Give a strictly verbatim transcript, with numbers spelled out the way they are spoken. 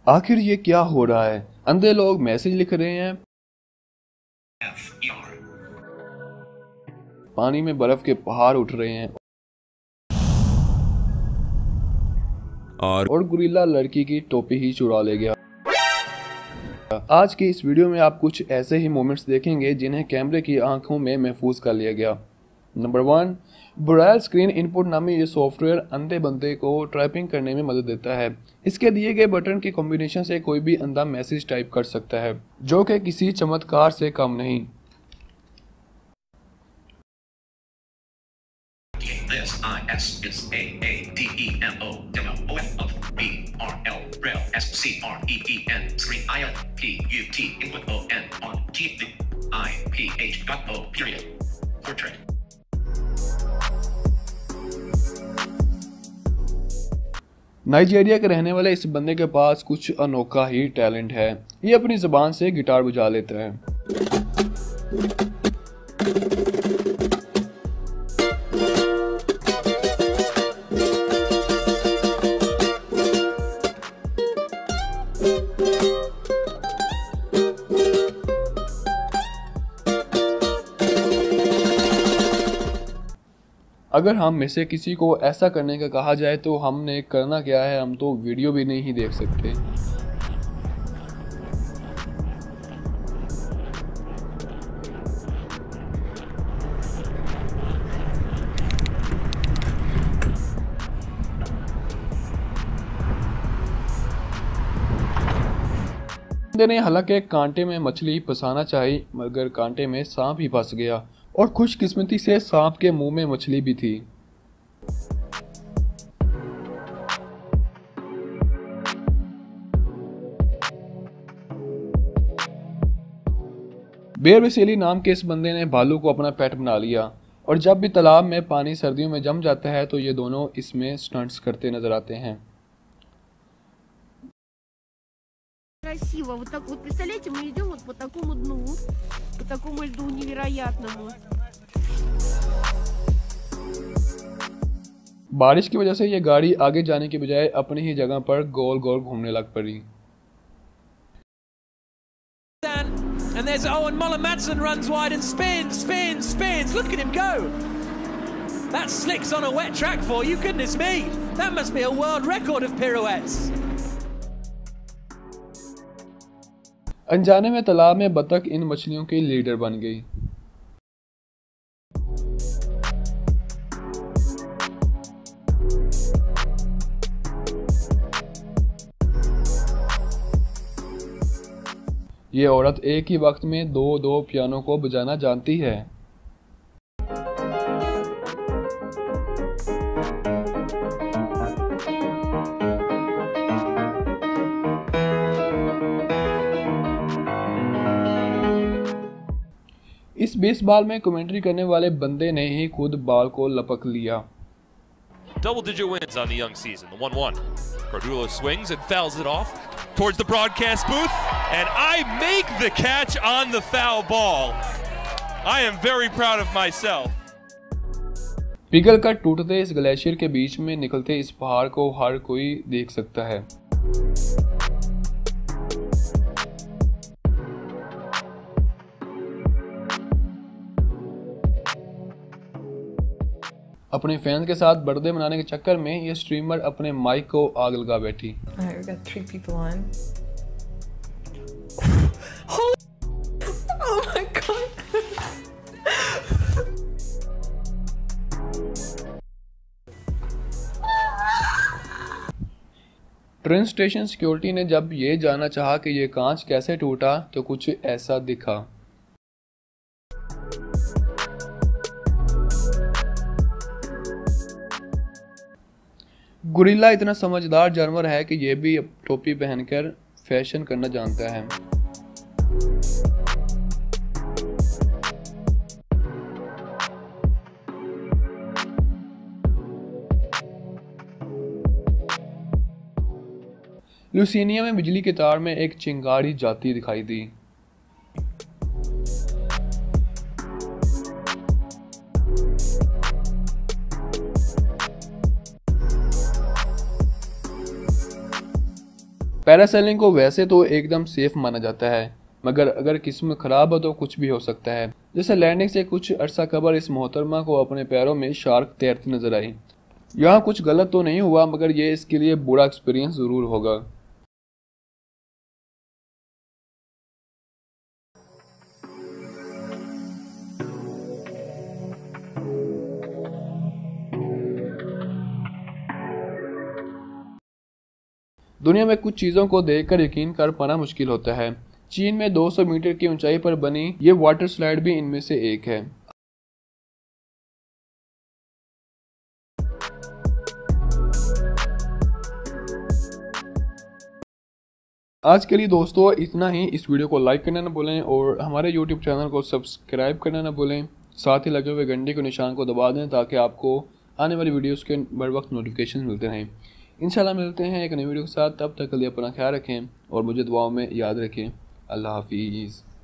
आखिर ये क्या हो रहा है? अंधे लोग मैसेज लिख रहे हैं, पानी में बर्फ के पहाड़ उठ रहे हैं और, और गुरिल्ला लड़की की टोपी ही चुरा ले गया। आज की इस वीडियो में आप कुछ ऐसे ही मोमेंट्स देखेंगे जिन्हें कैमरे की आंखों में महफूज कर लिया गया। Number one, Braille screen input नामी ये सॉफ्टवेयर अंधे बंदे को टाइपिंग करने में मदद देता है। इसके दिए गए बटन की कॉम्बिनेशन से कोई भी अंधा मैसेज टाइप कर सकता है, जो कि किसी चमत्कार से कम नहीं। This I S is A A D E M O demo O F of B R L Braille S C R E E N screen I L P U T input O N on T I P H dot O period portrait। Nigeria के रहने वाले इस बंदे के पास कुछ अनोखा ही talent है। ये अपनी जुबान से गिटार बजा लेता है। अगर हम में से किसी को ऐसा करने का कहा जाए तो हमने करना क्या है? हम तो वीडियो भी नहीं देख सकते। ने हालांकि कांटे में मछली फंसाना चाहिए, मगर कांटे में सांप ही फंस गया और खुशकिस्मती से सांप के मुंह में मछली भी थी। बेर वेसेली नाम के इस बंदे ने भालू को अपना पेट बना लिया और जब भी तालाब में पानी सर्दियों में जम जाता है तो ये दोनों इसमें स्टंट्स करते नजर आते हैं। Красиво, вот так вот, представляете, мы идем вот по такому дну, по такому льду невероятному. बारिश की वजह से ये गाड़ी आगे जाने की बजाय अपनी ही जगह पर गोल गोल घूमने लग पड़ी। And there's Owen Moller Madsen runs wide and spins, spins, spins. Look at him go. That slicks on a wet track for you, goodness me. That must be a world record of pirouettes. अनजाने में तालाब में बतख इन मछलियों की leader बन गई। ये औरत एक ही वक्त में दो दो पियानो को बजाना जानती है। इस बेसबॉल में कमेंट्री करने वाले बंदे ने ही खुद बॉल को लपक लिया। Double digit wins on the young season, the one one. Cordulo swings and fouls it off towards the broadcast booth, and I make the catch on the foul ball. I am very proud of myself. पिघल कर टूटते इस glacier के बीच में निकलते इस पहाड़ को हर कोई देख सकता है। अपने फैंस के साथ बर्थडे मनाने के चक्कर में ये स्ट्रीमर अपने माइक को आग लगा बैठी। Alright, we got three people on. Oh my god. Train station security ने जब ये जानना चाहा कि ये कांच कैसे टूटा तो कुछ ऐसा दिखा। गुरिल्ला इतना समझदार जानवर है कि ये भी टोपी पहनकर फैशन करना जानता है। लुसिनिया में बिजली के तार में एक चिंगारी जाती दिखाई दी। पैरासेलिंग को वैसे तो एकदम सेफ माना जाता है, मगर अगर किस्मत खराब हो तो कुछ भी हो सकता है। जैसे लैंडिंग से कुछ अरसा कबर इस मोहतरमा को अपने पैरों में शार्क तैरती नजर आई। यहाँ कुछ गलत तो नहीं हुआ, मगर ये इसके लिए बुरा एक्सपीरियंस ज़रूर होगा। दुनिया में कुछ चीज़ों को देखकर यकीन कर पाना मुश्किल होता है। चीन में दो सौ मीटर की ऊंचाई पर बनी ये वाटर स्लाइड भी इनमें से एक है। आज के लिए दोस्तों इतना ही। इस वीडियो को लाइक करना ना भूलें और हमारे यूट्यूब चैनल को सब्सक्राइब करना ना भूलें। साथ ही लगे हुए घंटे के निशान को दबा दें ताकि आपको आने वाली वीडियोस के बर वक्त नोटिफिकेशन मिलते रहें। इंशाल्लाह मिलते हैं एक नई वीडियो के साथ। तब तक के लिए अपना ख्याल रखें और मुझे दुआओं में याद रखें। अल्लाह हाफिज़।